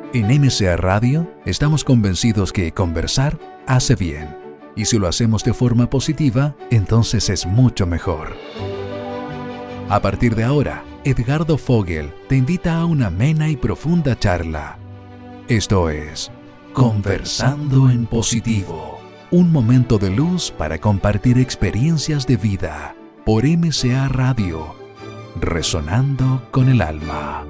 En MCA Radio estamos convencidos que conversar hace bien. Y si lo hacemos de forma positiva, entonces es mucho mejor. A partir de ahora, Edgardo Fogel te invita a una amena y profunda charla. Esto es Conversando en Positivo. Un momento de luz para compartir experiencias de vida por MCA Radio, resonando con el alma.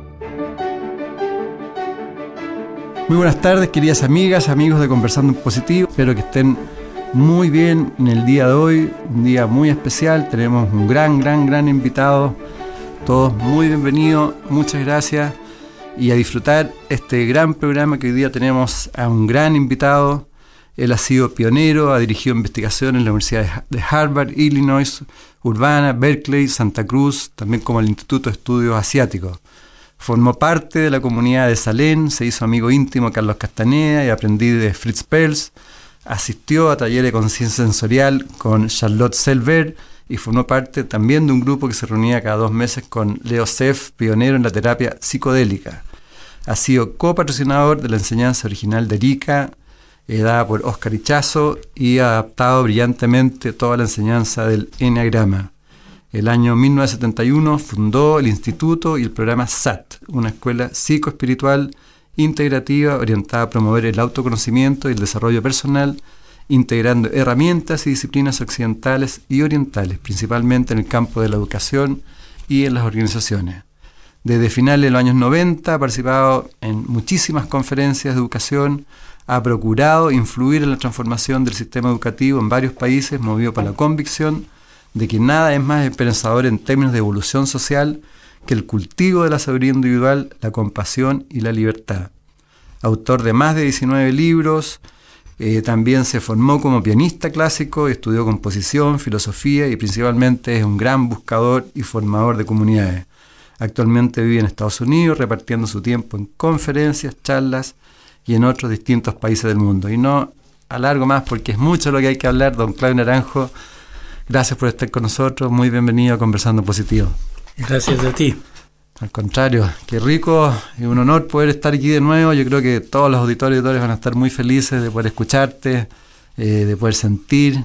Muy buenas tardes, queridas amigas, amigos de Conversando en Positivo. Espero que estén muy bien en el día de hoy, un día muy especial. Tenemos un gran invitado. Todos muy bienvenidos, muchas gracias. Y a disfrutar este gran programa que hoy día tenemos a un gran invitado. Él ha sido pionero, ha dirigido investigación en la Universidad de Harvard, Illinois, Urbana, Berkeley, Santa Cruz, también como el Instituto de Estudios Asiáticos. Formó parte de la comunidad de Salén, se hizo amigo íntimo de Carlos Castaneda y aprendiz de Fritz Perls. Asistió a talleres de conciencia sensorial con Charlotte Selber y formó parte también de un grupo que se reunía cada 2 meses con Leo Seff, pionero en la terapia psicodélica. Ha sido copatrocinador de la enseñanza original de Erika, dada por Oscar Ichazo, y ha adaptado brillantemente toda la enseñanza del Enneagrama. El año 1971 fundó el Instituto y el programa SAT, una escuela psicoespiritual integrativa orientada a promover el autoconocimiento y el desarrollo personal, integrando herramientas y disciplinas occidentales y orientales, principalmente en el campo de la educación y en las organizaciones. Desde finales de los años 90 ha participado en muchísimas conferencias de educación, ha procurado influir en la transformación del sistema educativo en varios países, movido por la convicción de que nada es más esperanzador en términos de evolución social que el cultivo de la sabiduría individual, la compasión y la libertad. Autor de más de 19 libros, también se formó como pianista clásico, estudió composición, filosofía y principalmente es un gran buscador y formador de comunidades. Actualmente vive en Estados Unidos, repartiendo su tiempo en conferencias, charlas y en otros distintos países del mundo. Y no alargo más porque es mucho lo que hay que hablar. Don Claudio Naranjo, gracias por estar con nosotros, muy bienvenido a Conversando Positivo. Gracias a ti. Al contrario, qué rico y un honor poder estar aquí de nuevo. Yo creo que todos los auditores van a estar muy felices de poder escucharte, de poder sentir,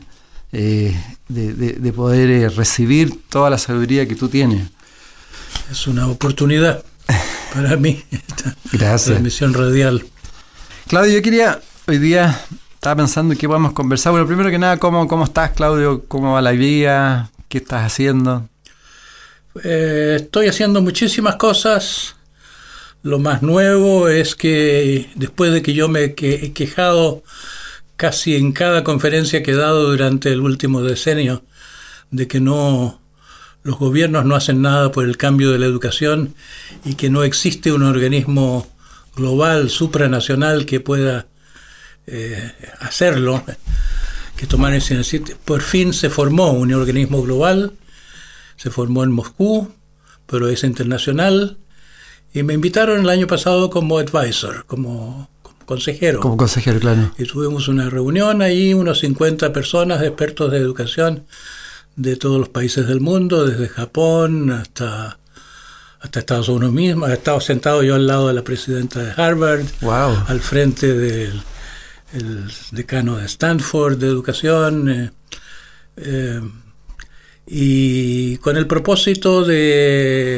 de poder recibir toda la sabiduría que tú tienes. Es una oportunidad para mí esta transmisión radial. Claudio, hoy día estaba pensando en qué podemos conversar. Bueno, primero que nada, ¿cómo estás, Claudio? ¿Cómo va la vida? ¿Qué estás haciendo? Estoy haciendo muchísimas cosas. Lo más nuevo es que después de que yo me he quejado casi en cada conferencia que he dado durante el último decenio de que los gobiernos no hacen nada por el cambio de la educación y que no existe un organismo global, supranacional que pueda hacerlo, que tomar ese iniciativa. Por fin se formó un organismo global. Se formó en Moscú, pero es internacional, y me invitaron el año pasado como advisor, como consejero. Como consejero, claro. Y tuvimos una reunión ahí, unos 50 personas, expertos de educación de todos los países del mundo, desde Japón hasta Estados Unidos mismo. He estado sentado yo al lado de la presidenta de Harvard, wow, al frente del decano de Stanford de educación, y con el propósito de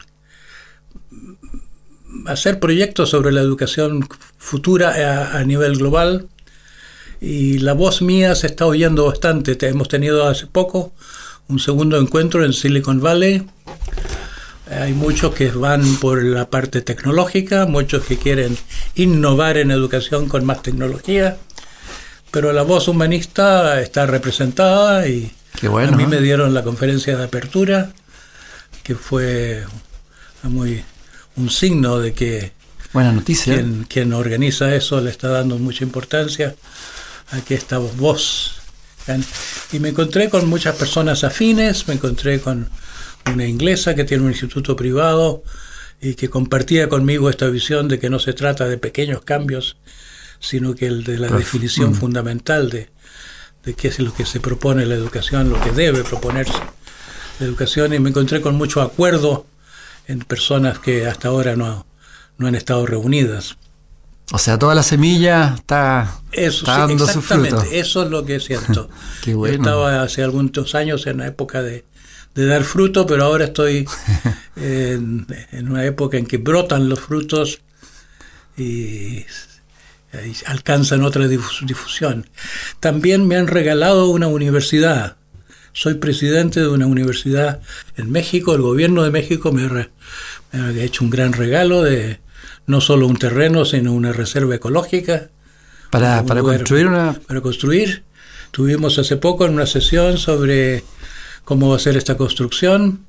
hacer proyectos sobre la educación futura a nivel global. Y la voz mía se está oyendo bastante. Hemos tenido hace poco un segundo encuentro en Silicon Valley. Hay muchos que van por la parte tecnológica, muchos que quieren innovar en educación con más tecnología, pero la voz humanista está representada y qué bueno. A mí me dieron la conferencia de apertura, que fue un signo de que buena noticia. Quien organiza eso le está dando mucha importancia a que esta voz. Y me encontré con muchas personas afines, me encontré con una inglesa que tiene un instituto privado y que compartía conmigo esta visión de que no se trata de pequeños cambios, sino que el de la definición fundamental de qué es lo que se propone la educación, lo que debe proponerse la educación. Y me encontré con mucho acuerdo en personas que hasta ahora no han estado reunidas. O sea, toda la semilla está dando su fruto. Eso es lo que siento. Qué bueno. Yo estaba hace algunos años en la época de dar fruto, pero ahora estoy en una época en que brotan los frutos y alcanzan otra difusión. También me han regalado una universidad. Soy presidente de una universidad en México. El gobierno de México me ha hecho un gran regalo de no solo un terreno, sino una reserva ecológica. Para construir. Tuvimos hace poco en una sesión sobre cómo hacer esta construcción.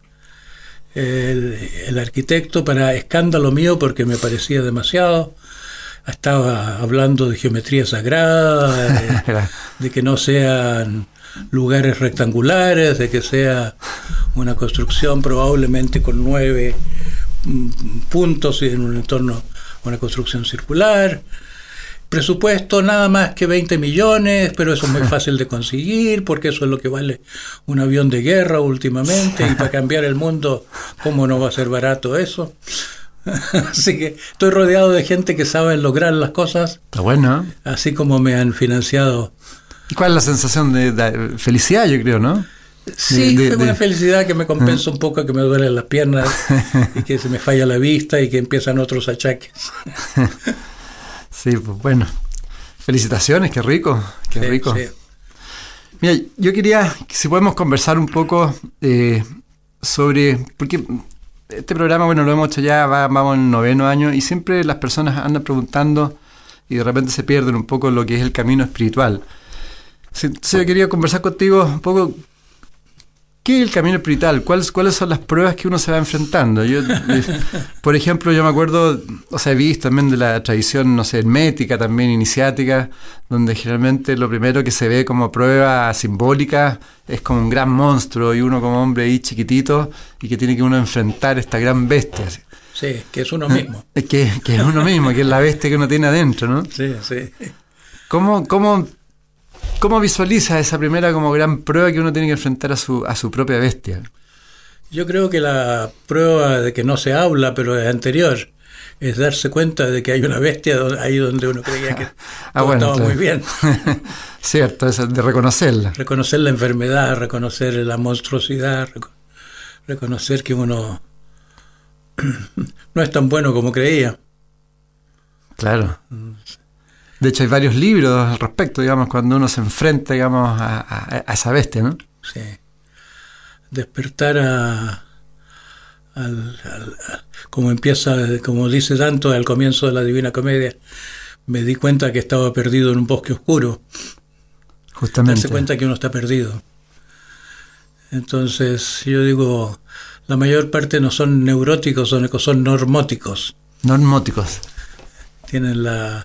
El arquitecto, para escándalo mío, porque me parecía demasiado, estaba hablando de geometría sagrada, de que no sean lugares rectangulares, de que sea una construcción probablemente con 9 puntos y en un entorno, una construcción circular. Presupuesto nada más que 20 millones, pero eso es muy fácil de conseguir, porque eso es lo que vale un avión de guerra últimamente, y para cambiar el mundo, ¿cómo no va a ser barato eso? Así que estoy rodeado de gente que sabe lograr las cosas. Está bueno. Así como me han financiado. ¿Y cuál es la sensación de felicidad, yo creo, no? Sí, fue una felicidad que me compensa un poco, que me duelen las piernas y que se me falla la vista y que empiezan otros achaques. Sí, pues bueno. Felicitaciones, qué rico, qué rico. Sí. Mira, yo quería, si podemos conversar un poco sobre, porque este programa, bueno, lo hemos hecho ya, vamos en el 9º año, y siempre las personas andan preguntando y de repente se pierden un poco lo que es el camino espiritual. Entonces yo quería conversar contigo un poco. ¿Qué es el camino espiritual? ¿Cuáles son las pruebas que uno se va enfrentando? Por ejemplo, yo me acuerdo, o sea, he visto también de la tradición, no sé, hermética, también iniciática, donde generalmente lo primero que se ve como prueba simbólica es como un gran monstruo y uno como hombre ahí chiquitito y que tiene que uno enfrentar esta gran bestia. Sí, que es uno mismo. Que es uno mismo, que es la bestia que uno tiene adentro, ¿no? Sí, sí. ¿Cómo visualiza esa primera como gran prueba que uno tiene que enfrentar a su propia bestia? Yo creo que la prueba de que no se habla, pero es anterior, es darse cuenta de que hay una bestia ahí donde uno creía que todo estaba muy bien. Cierto, eso de reconocerla. Reconocer la enfermedad, reconocer la monstruosidad, reconocer que uno no es tan bueno como creía. Claro. De hecho, hay varios libros al respecto, digamos, cuando uno se enfrenta, digamos, a esa bestia, ¿no? Sí. Despertar como empieza, como dice Dante al comienzo de la Divina Comedia, me di cuenta que estaba perdido en un bosque oscuro. Justamente. Darse cuenta que uno está perdido. Entonces, yo digo, la mayor parte no son neuróticos, son normóticos. Normóticos. Tienen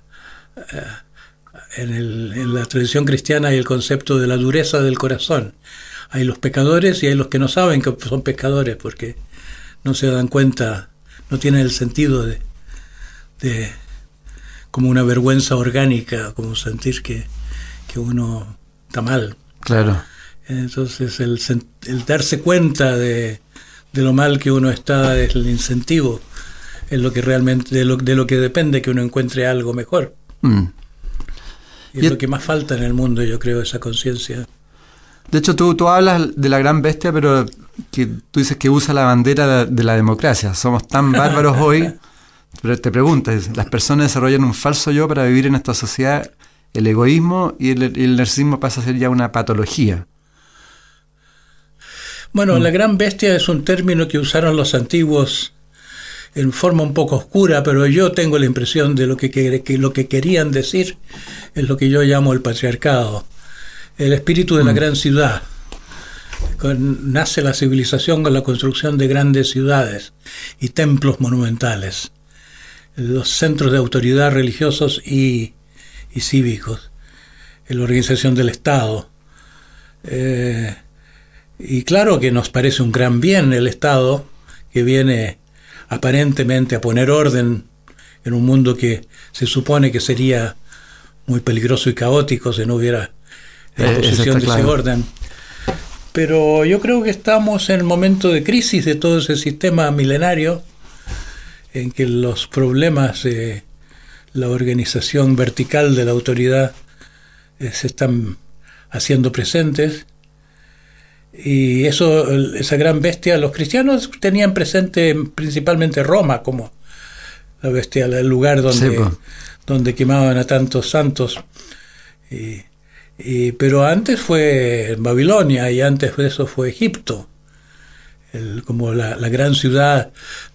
en la tradición cristiana hay el concepto de la dureza del corazón. Hay los pecadores y hay los que no saben que son pecadores porque no se dan cuenta, no tienen el sentido de como una vergüenza orgánica, como sentir que uno está mal. Claro. Entonces el darse cuenta de lo mal que uno está es el incentivo, es lo que realmente de lo que depende que uno encuentre algo mejor. Y es lo que más falta en el mundo, yo creo, esa conciencia. De hecho, tú hablas de la gran bestia, pero que tú dices que usa la bandera de la democracia. Somos tan bárbaros hoy, pero te preguntas, las personas desarrollan un falso yo para vivir en esta sociedad, el egoísmo y el narcisismo pasa a ser ya una patología. Bueno, la gran bestia es un término que usaron los antiguos en forma un poco oscura, pero yo tengo la impresión de lo que querían decir es lo que yo llamo el patriarcado, el espíritu de la gran ciudad. Nace la civilización con la construcción de grandes ciudades y templos monumentales, los centros de autoridad religiosos y cívicos, la organización del Estado. Y claro que nos parece un gran bien el Estado, que viene aparentemente a poner orden en un mundo que se supone que sería muy peligroso y caótico si no hubiera la posición de ese orden. Pero yo creo que estamos en el momento de crisis de todo ese sistema milenario en que los problemas de la organización vertical de la autoridad se están haciendo presentes. Y esa gran bestia, los cristianos tenían presente principalmente Roma como la bestia, el lugar donde quemaban a tantos santos. Pero antes fue Babilonia, y antes de eso fue Egipto, como la gran ciudad,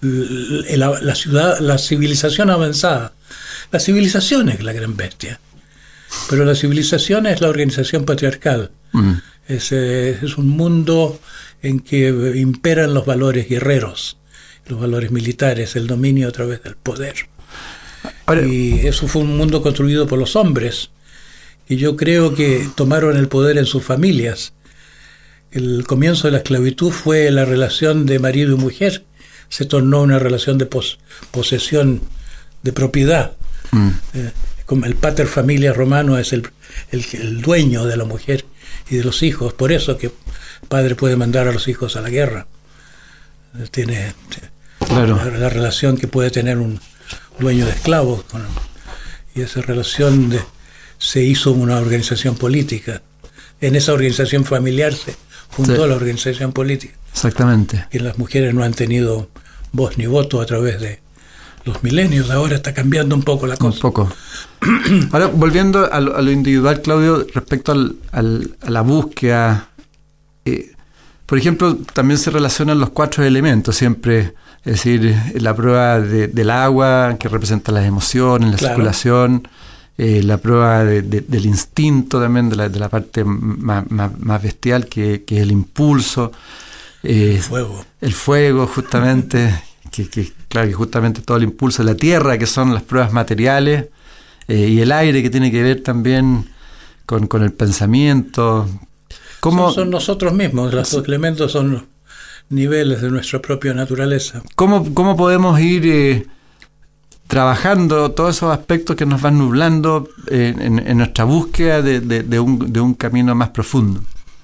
la civilización avanzada. La civilización es la gran bestia, pero la civilización es la organización patriarcal. Es un mundo en que imperan los valores guerreros, los valores militares, el dominio a través del poder. Ahora, y eso fue un mundo construido por los hombres, y yo creo que tomaron el poder en sus familias. El comienzo de la esclavitud fue la relación de marido y mujer, se tornó una relación de posesión, de propiedad. Como el pater familias romano es el dueño de la mujer y de los hijos, por eso que el padre puede mandar a los hijos a la guerra. Tiene la relación que puede tener un dueño de esclavos, y esa relación se hizo una organización política. En esa organización familiar se fundó la organización política. Exactamente. Y las mujeres no han tenido voz ni voto a través de los milenios. Ahora está cambiando un poco la cosa. Un poco. Ahora, volviendo a lo individual, Claudio, respecto a la búsqueda, por ejemplo, también se relacionan los 4 elementos siempre, es decir, la prueba del agua, que representa las emociones, la circulación, la prueba del instinto también, de la parte más bestial, que es el impulso, el fuego. El fuego, justamente, claro, que justamente todo el impulso de la tierra, que son las pruebas materiales, y el aire, que tiene que ver también con el pensamiento. Son nosotros mismos, los elementos son los niveles de nuestra propia naturaleza. ¿Cómo podemos ir trabajando todos esos aspectos que nos van nublando en nuestra búsqueda de un camino más profundo?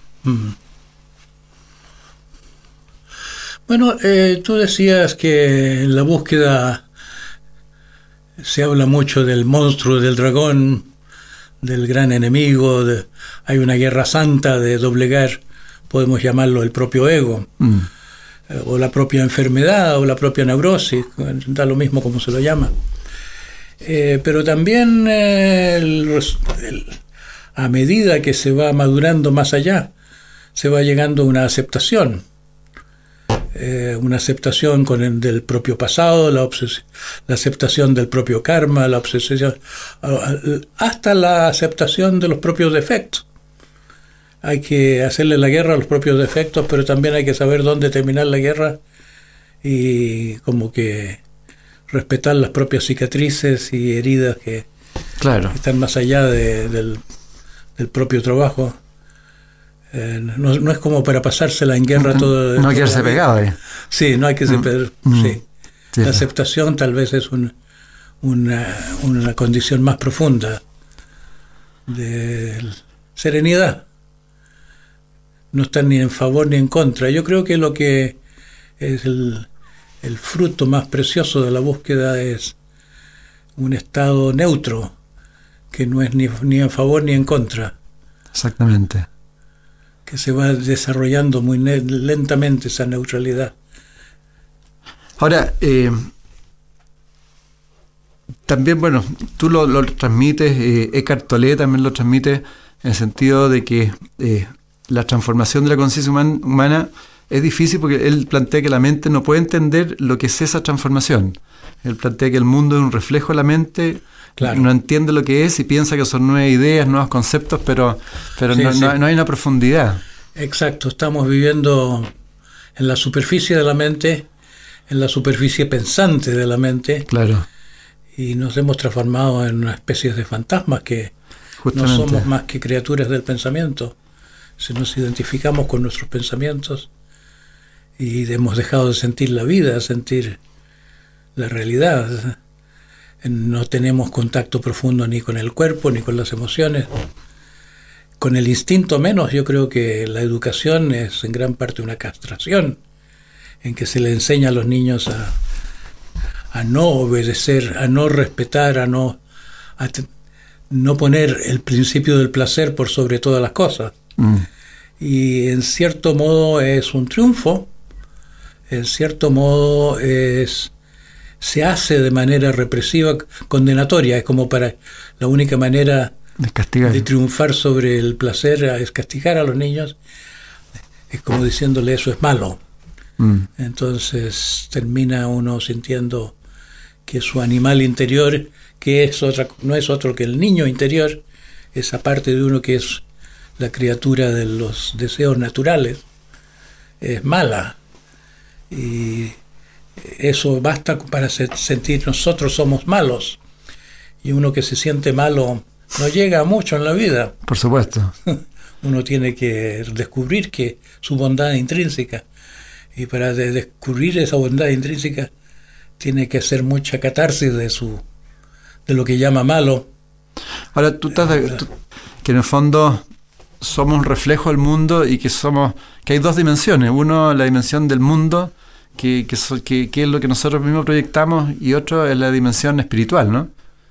Bueno, tú decías que en la búsqueda se habla mucho del monstruo, del dragón, del gran enemigo, hay una guerra santa de doblegar, podemos llamarlo el propio ego, o la propia enfermedad, o la propia neurosis, da lo mismo como se lo llama. Pero también a medida que se va madurando más allá, se va llegando a una aceptación del propio pasado, la aceptación del propio karma, la obsesión, hasta la aceptación de los propios defectos. Hay que hacerle la guerra a los propios defectos, pero también hay que saber dónde terminar la guerra y como que respetar las propias cicatrices y heridas que están más allá del propio trabajo. No es como para pasársela en guerra todo. No hay que quedarse pegado ahí. Sí, no hay que ser La aceptación tal vez es una condición más profunda de serenidad. No estar ni en favor ni en contra. Yo creo que lo que es el fruto más precioso de la búsqueda es un estado neutro, que no es ni en favor ni en contra. Exactamente. Que se va desarrollando muy lentamente esa neutralidad. Ahora, también, bueno, tú lo transmites, Eckhart Tolle también lo transmite, en el sentido de que la transformación de la conciencia humana es difícil, porque él plantea que la mente no puede entender lo que es esa transformación. Él plantea que el mundo es un reflejo de la mente. Claro. No entiende lo que es y piensa que son nuevas ideas, nuevos conceptos, pero no hay una profundidad. Exacto, estamos viviendo en la superficie de la mente, en la superficie pensante de la mente. Claro. Y nos hemos transformado en una especie de fantasmas que justamente no somos más que criaturas del pensamiento. Si nos identificamos con nuestros pensamientos y hemos dejado de sentir la vida, sentir la realidad. No tenemos contacto profundo ni con el cuerpo, ni con las emociones. Con el instinto menos. Yo creo que la educación es en gran parte una castración, en que se le enseña a los niños a no obedecer, a no respetar, a no no poner el principio del placer por sobre todas las cosas. Y en cierto modo es un triunfo, en cierto modo se hace de manera represiva, condenatoria. Es como para la única manera de triunfar sobre el placer es castigar a los niños. Es como diciéndole eso es malo. Entonces termina uno sintiendo que su animal interior, que no es otro que el niño interior, esa parte de uno que es la criatura de los deseos naturales, es mala. Y eso basta para sentir nosotros somos malos. Y uno que se siente malo no llega a mucho en la vida. Por supuesto. Uno tiene que descubrir que su bondad intrínseca. Y para descubrir esa bondad intrínseca tiene que hacer mucha catarsis de lo que llama malo. Ahora, que en el fondo somos un reflejo del mundo y que hay dos dimensiones. Uno, la dimensión del mundo, que es lo que nosotros mismos proyectamos, y otro es la dimensión espiritual, ¿no?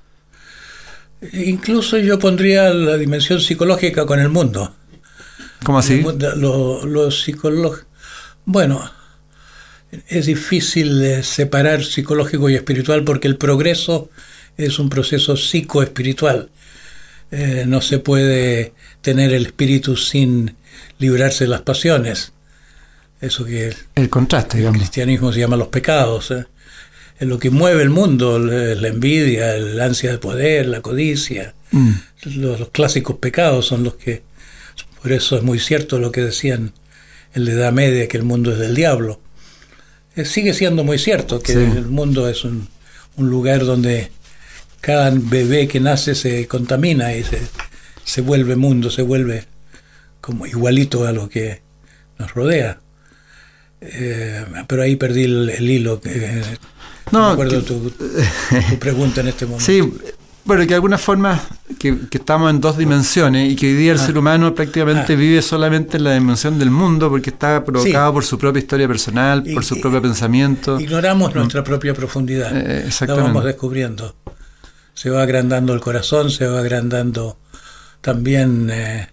Incluso yo pondría la dimensión psicológica con el mundo. ¿Cómo así? Los psicólogos... Bueno, es difícil separar psicológico y espiritual porque el progreso es un proceso psicoespiritual. No se puede tener el espíritu sin librarse de las pasiones. Eso que el contraste, digamos. El cristianismo se llama los pecados. Es lo que mueve el mundo, la envidia, el ansia de poder, la codicia. Los clásicos pecados son los que... Por eso es muy cierto lo que decían en la Edad Media, que el mundo es del diablo. Sigue siendo muy cierto que el mundo es un lugar donde cada bebé que nace se contamina y se vuelve mundo, se vuelve como igualito a lo que nos rodea. Pero ahí perdí el hilo. No me acuerdo tu pregunta en este momento. Sí, bueno, que de alguna forma que estamos en dos dimensiones y que hoy día el ser humano prácticamente vive solamente en la dimensión del mundo porque está provocado por su propia historia personal, por su propio pensamiento. Ignoramos nuestra propia profundidad. La vamos descubriendo. Se va agrandando el corazón, se va agrandando también...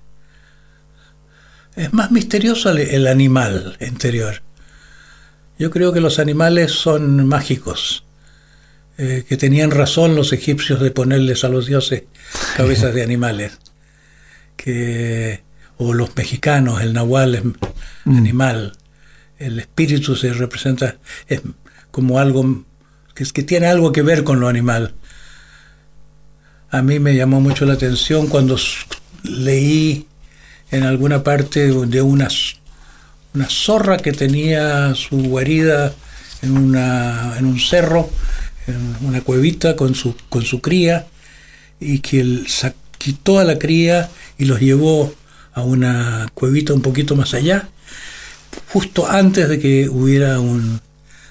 es más misterioso el animal interior. Yo creo que los animales son mágicos. Que tenían razón los egipcios de ponerles a los dioses cabezas de animales. O los mexicanos, el nahual es animal. El espíritu se representa, es como algo que tiene algo que ver con lo animal. A mí me llamó mucho la atención cuando leí en alguna parte de una zorra que tenía su guarida en un cerro, en una cuevita con su cría, y que él quitó a la cría y los llevó a una cuevita un poquito más allá, justo antes de que hubiera un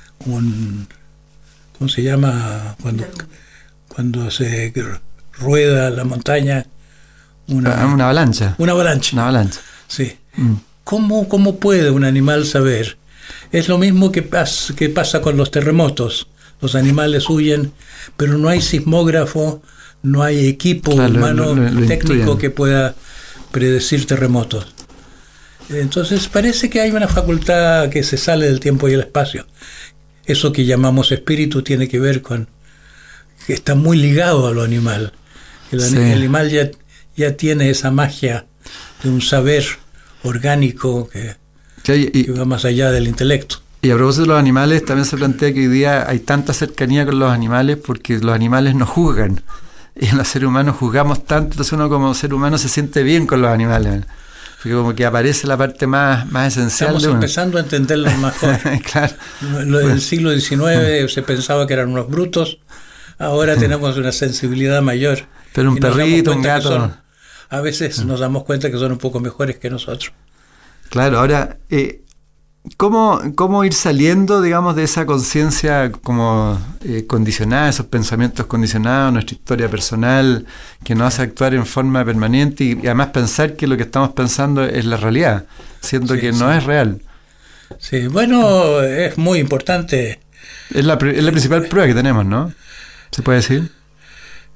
¿cómo se llama? Cuando se rueda la montaña, una avalancha. Una avalancha. Una avalancha. Sí. ¿Cómo puede un animal saber? Es lo mismo que pasa con los terremotos. Los animales huyen, pero no hay sismógrafo, no hay equipo humano técnico que pueda predecir terremotos. Entonces parece que hay una facultad que se sale del tiempo y el espacio. Eso que llamamos espíritu tiene que ver con que está muy ligado a lo animal. El animal ya tiene esa magia de un saber orgánico que va más allá del intelecto. Y a propósito de los animales, también se plantea que hoy día hay tanta cercanía con los animales porque los animales nos juzgan. Y los seres humanos juzgamos tanto, entonces uno como ser humano se siente bien con los animales. Porque como que aparece la parte más esencial. Estamos empezando a entenderlos mejor. Claro. En el siglo XIX se pensaba que eran unos brutos, ahora tenemos una sensibilidad mayor. Pero un perrito, un gato... A veces nos damos cuenta que son un poco mejores que nosotros. Claro, ahora... ¿Cómo ir saliendo, digamos, de esa conciencia como condicionada, esos pensamientos condicionados, nuestra historia personal, que nos hace actuar en forma permanente y además pensar que lo que estamos pensando es la realidad, siendo que no es real? Sí, bueno, es muy importante. Es la principal prueba que tenemos, ¿no? ¿Se puede decir?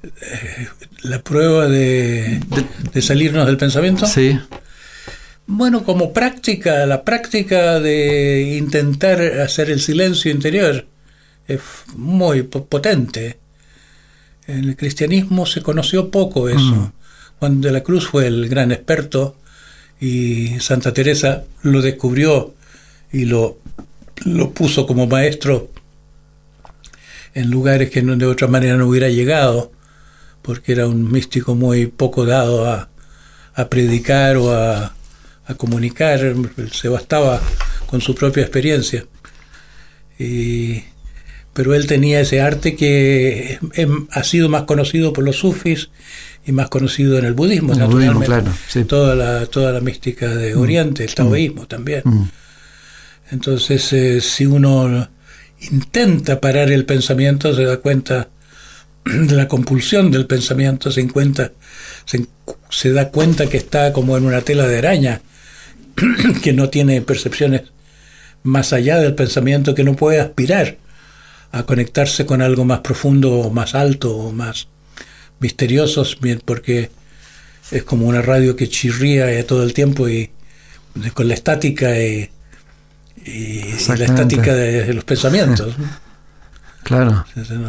la prueba de salirnos del pensamiento. Sí. Bueno, como práctica, la práctica de intentar hacer el silencio interior es muy potente. En el cristianismo se conoció poco eso. Juan de la Cruz fue el gran experto y Santa Teresa lo descubrió y lo puso como maestro en lugares que de otra manera no hubiera llegado, porque era un místico muy poco dado a predicar o a comunicar, se bastaba con su propia experiencia. Pero él tenía ese arte que ha sido más conocido por los sufis y más conocido en el budismo, naturalmente. Claro, sí. Toda la mística de Oriente, el taoísmo también. Entonces, si uno intenta parar el pensamiento, se da cuenta de la compulsión del pensamiento, se da cuenta que está como en una tela de araña, que no tiene percepciones más allá del pensamiento, que no puede aspirar a conectarse con algo más profundo o más alto o más misterioso, porque es como una radio que chirría todo el tiempo y con la estática y la estática de los pensamientos. Claro.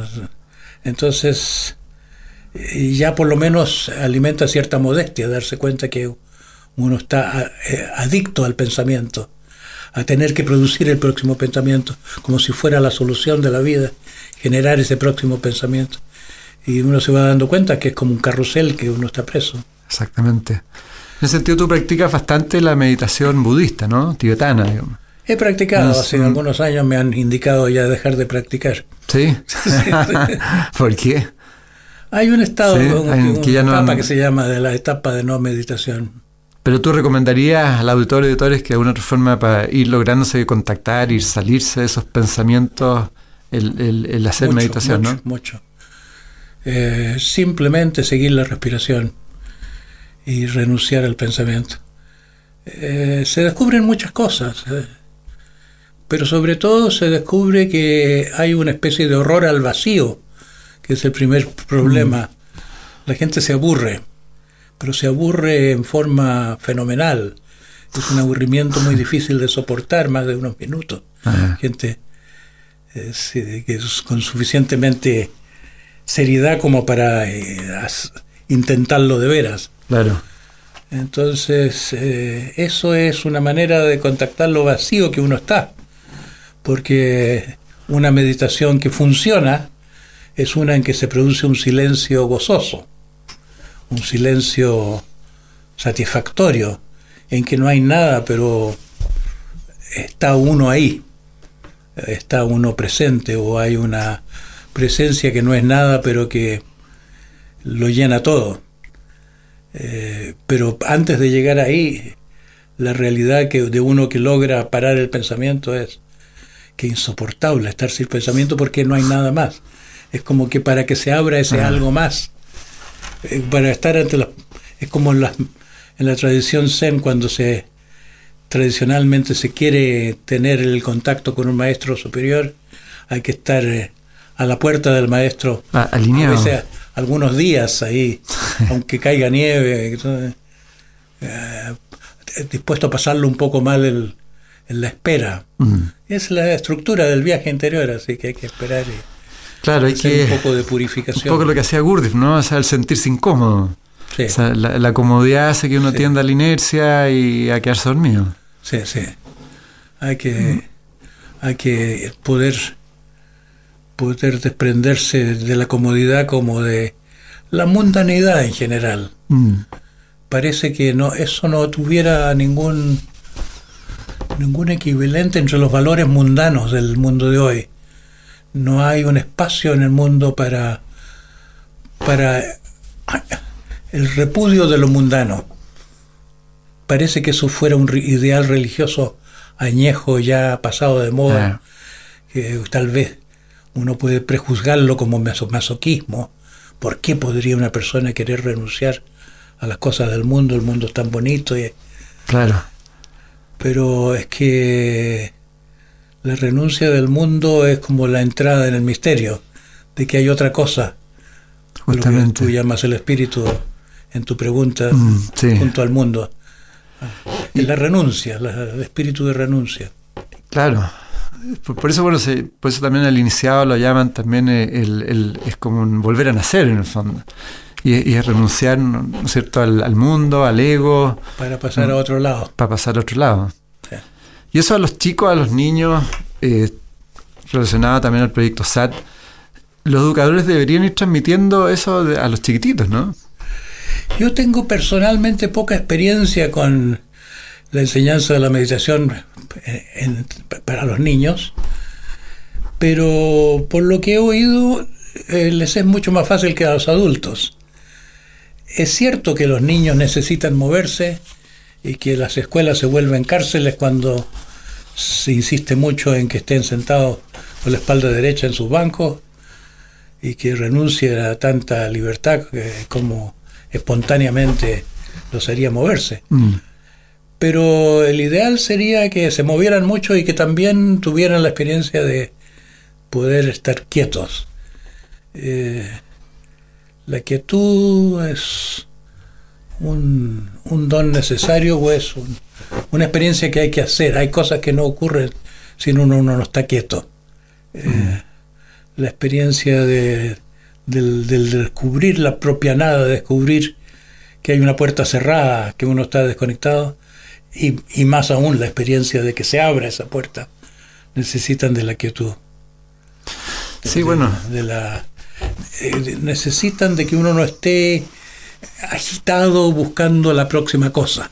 Entonces, ya por lo menos alimenta cierta modestia darse cuenta que uno está adicto al pensamiento, a tener que producir el próximo pensamiento, como si fuera la solución de la vida, generar ese próximo pensamiento. Y uno se va dando cuenta que es como un carrusel que uno está preso. Exactamente. En ese sentido tú practicas bastante la meditación budista, ¿no? Tibetana, digamos. He practicado, hace algunos años me han indicado ya dejar de practicar. ¿Sí? ¿Por qué? Hay un estado, una etapa que se llama de la etapa de no meditación. Pero tú recomendarías al auditorio y auditores que de alguna otra forma para ir lográndose contactar y salirse de esos pensamientos, el hacer meditación, ¿no? Mucho. Simplemente seguir la respiración y renunciar al pensamiento. Se descubren muchas cosas, pero sobre todo se descubre que hay una especie de horror al vacío, que es el primer problema. La gente se aburre, pero se aburre en forma fenomenal. Es un aburrimiento muy difícil de soportar, más de unos minutos. Gente que es con suficientemente seriedad como para intentarlo de veras. Claro. Entonces, eso es una manera de contactar lo vacío que uno está, porque una meditación que funciona es una en que se produce un silencio gozoso, un silencio satisfactorio, en que no hay nada, pero está uno ahí, está uno presente, o hay una presencia que no es nada, pero que lo llena todo. Pero antes de llegar ahí, la realidad de uno que logra parar el pensamiento es que es insoportable estar sin pensamiento, porque no hay nada más. Es como que para que se abra ese algo más, para estar ante es como en la tradición Zen, cuando tradicionalmente se quiere tener el contacto con un maestro superior, hay que estar a la puerta del maestro, alineado. A veces algunos días ahí, aunque caiga nieve, dispuesto a pasarlo un poco mal en la espera. Es la estructura del viaje interior, así que hay que esperar claro, hay que un poco de purificación. Un poco lo que hacía Gurdjieff, ¿no? O sea, el sentirse incómodo. Sí. O sea, la comodidad hace que uno tienda a la inercia y a quedarse dormido. Sí. Hay que poder desprenderse de la comodidad como de la mundanidad en general. Parece que eso no tuviera ningún equivalente entre los valores mundanos del mundo de hoy. No hay un espacio en el mundo para el repudio de lo mundano. Parece que eso fuera un ideal religioso añejo, ya pasado de moda, que tal vez uno puede prejuzgarlo como masoquismo. ¿Por qué podría una persona querer renunciar a las cosas del mundo? El mundo es tan bonito. Claro. Pero es que la renuncia del mundo es como la entrada en el misterio de que hay otra cosa justamente. Lo que tú llamas el espíritu en tu pregunta, sí. junto al mundo. Es la renuncia, el espíritu de renuncia. Claro. Por eso, bueno, por eso también al iniciado lo llaman también es como un volver a nacer en el fondo. Y es renunciar, ¿no es cierto?, al mundo, al ego. Para pasar a otro lado. Para pasar a otro lado. Sí. Y eso a los chicos, a los niños, relacionado también al proyecto SAT, los educadores deberían ir transmitiendo eso a los chiquititos, ¿no? Yo tengo personalmente poca experiencia con la enseñanza de la meditación para los niños, pero por lo que he oído les es mucho más fácil que a los adultos. Es cierto que los niños necesitan moverse y que las escuelas se vuelven cárceles cuando se insiste mucho en que estén sentados con la espalda derecha en sus bancos y que renuncien a tanta libertad como espontáneamente los haría moverse. Pero el ideal sería que se movieran mucho y que también tuvieran la experiencia de poder estar quietos. La quietud es un don necesario, o es una experiencia que hay que hacer. Hay cosas que no ocurren si uno no está quieto. La experiencia del descubrir la propia nada, descubrir que hay una puerta cerrada, que uno está desconectado, y más aún la experiencia de que se abra esa puerta, necesitan de la quietud. Sí, bueno. Necesitan de que uno no esté agitado buscando la próxima cosa,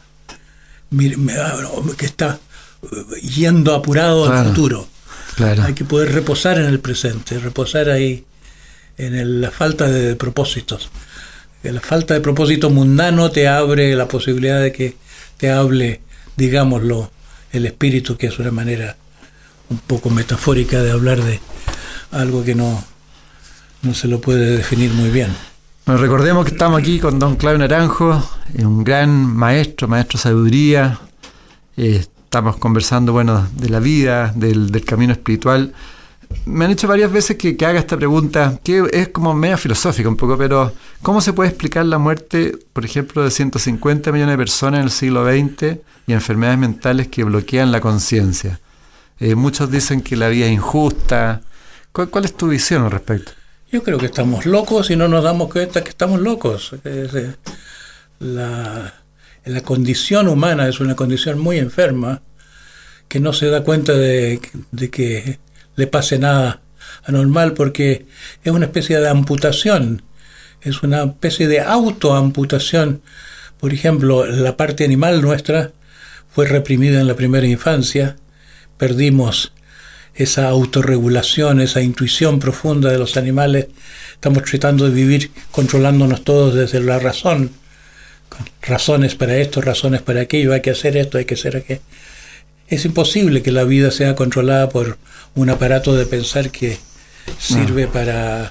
que está yendo apurado al futuro. Claro. Hay que poder reposar en el presente, reposar ahí en la falta de propósitos. La falta de propósito mundano te abre la posibilidad de que te hable, digámoslo, el espíritu, que es una manera un poco metafórica de hablar de algo que no se lo puede definir muy bien. Bueno, recordemos que estamos aquí con don Claudio Naranjo, un gran maestro de sabiduría. Estamos conversando, bueno, de la vida, del camino espiritual. Me han dicho varias veces que haga esta pregunta, que es como media filosófica un poco, pero ¿cómo se puede explicar la muerte, por ejemplo, de 150 millones de personas en el siglo XX y enfermedades mentales que bloquean la conciencia? Muchos dicen que la vida es injusta. ¿Cuál es tu visión al respecto? Yo creo que estamos locos y no nos damos cuenta que estamos locos. La condición humana es una condición muy enferma, que no se da cuenta de que le pase nada anormal, porque es una especie de amputación, es una especie de autoamputación. Por ejemplo, la parte animal nuestra fue reprimida en la primera infancia, perdimos esa autorregulación, esa intuición profunda de los animales. Estamos tratando de vivir controlándonos todos desde la razón, con razones para esto, razones para aquello, hay que hacer esto, hay que hacer aquello. Es imposible que la vida sea controlada por un aparato de pensar que sirve para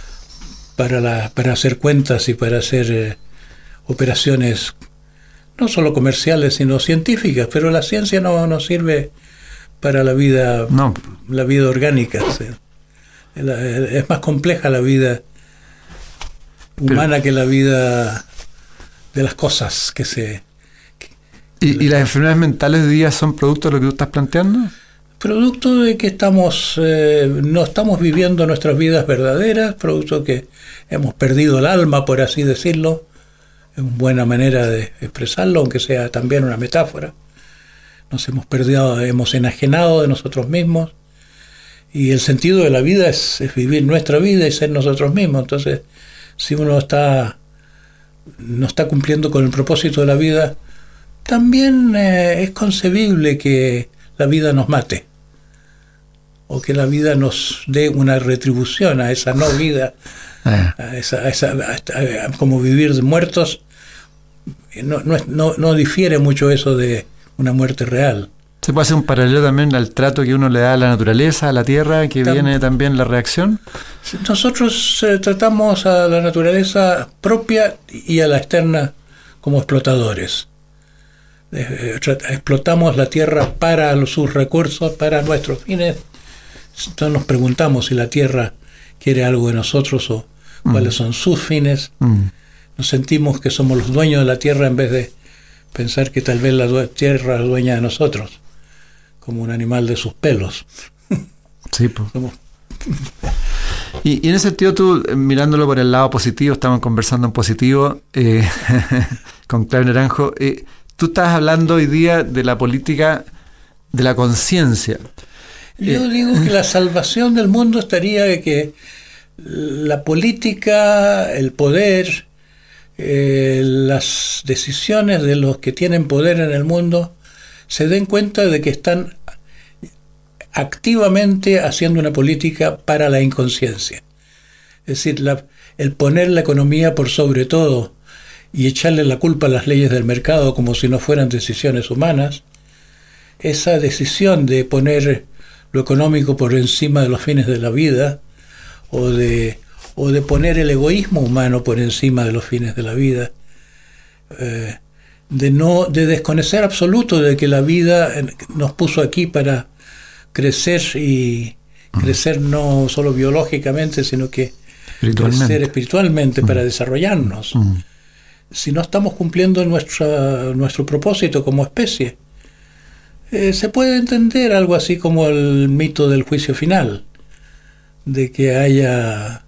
hacer cuentas y para hacer operaciones no solo comerciales sino científicas, pero la ciencia no sirve para la vida, la vida orgánica. Es más compleja la vida humana que la vida de las cosas que se... ¿Y las enfermedades mentales de hoy día son producto de lo que tú estás planteando? Producto de que no estamos viviendo nuestras vidas verdaderas, producto de que hemos perdido el alma, por así decirlo. Es una buena manera de expresarlo, aunque sea también una metáfora. Nos hemos perdido, hemos enajenado de nosotros mismos, y el sentido de la vida es vivir nuestra vida y ser nosotros mismos. Entonces, si uno no está cumpliendo con el propósito de la vida, también es concebible que la vida nos mate, o que la vida nos dé una retribución a esa no vida, como vivir de muertos. No difiere mucho eso de una muerte real. ¿Se puede hacer un paralelo también al trato que uno le da a la naturaleza, a la tierra, que viene también la reacción? Nosotros tratamos a la naturaleza propia y a la externa como explotadores. Explotamos la tierra para sus recursos, para nuestros fines. Entonces nos preguntamos si la tierra quiere algo de nosotros cuáles son sus fines. Nos sentimos que somos los dueños de la tierra en vez de pensar que tal vez la tierra es dueña de nosotros, como un animal de sus pelos. Sí, pues. Y en ese sentido, tú, mirándolo por el lado positivo, estamos conversando en positivo con Claudio Naranjo, tú estás hablando hoy día de la política de la conciencia. Yo digo que la salvación del mundo estaría de que la política, el poder, las decisiones de los que tienen poder en el mundo se den cuenta de que están activamente haciendo una política para la inconsciencia. Es decir, el poner la economía por sobre todo y echarle la culpa a las leyes del mercado como si no fueran decisiones humanas, esa decisión de poner lo económico por encima de los fines de la vida, o de poner el egoísmo humano por encima de los fines de la vida, de desconocer absoluto de que la vida nos puso aquí para crecer, y crecer no solo biológicamente, sino que crecer espiritualmente para desarrollarnos. Si no estamos cumpliendo nuestro propósito como especie, se puede entender algo así como el mito del juicio final, de que haya